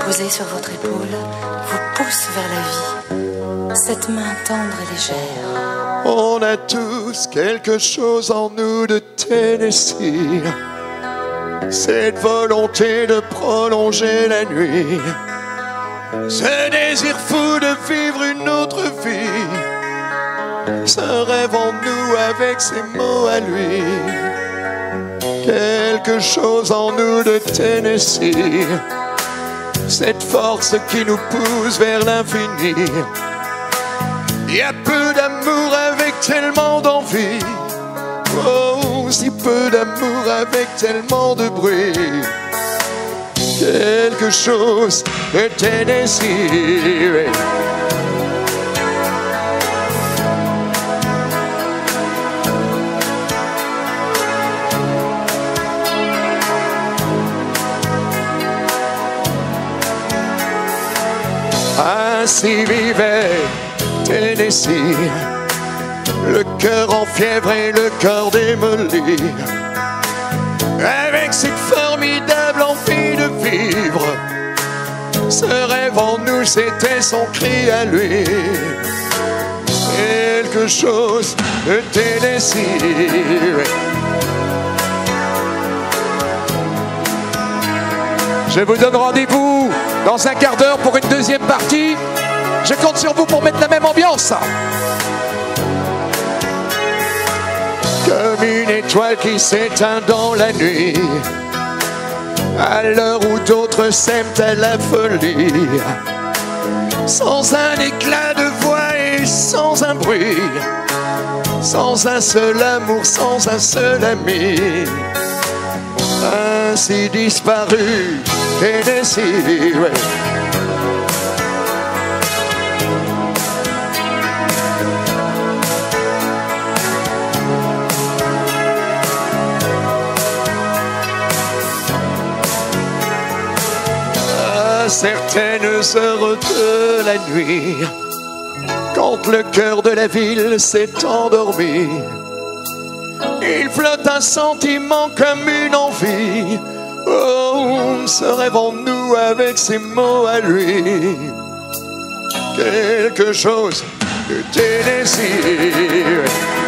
posée sur votre épaule vous pousse vers la vie, cette main tendre et légère. On a tous quelque chose en nous de Tennessee, cette volonté de prolonger la nuit, ce désir fou de vivre une autre vie, ce rêve en nous avec ses mots à lui. Quelque chose en nous de Tennessee, cette force qui nous pousse vers l'infini. Il y a peu d'amour avec tellement d'envie, oh, si peu d'amour avec tellement de bruit. Quelque chose de Tennessee. Ainsi vivait Tennessee, le cœur en fièvre et le corps démoli, avec cette formidable envie de vivre. Ce rêve en nous, c'était son cri à lui. Quelque chose de Tennessee. Je vous donne rendez-vous dans un quart d'heure pour une deuxième partie. Je compte sur vous pour mettre la même ambiance. Comme une étoile qui s'éteint dans la nuit, à l'heure où d'autres s'aiment à la folie, sans un éclat de voix et sans un bruit, sans un seul amour, sans un seul ami. Ainsi disparu Tennessee, ouais. À certaines heures de la nuit, quand le cœur de la ville s'est endormi, il flotte un sentiment comme une envie. Oh, ce rêve en nous avec ses mots à lui. Quelque chose de Tennessee.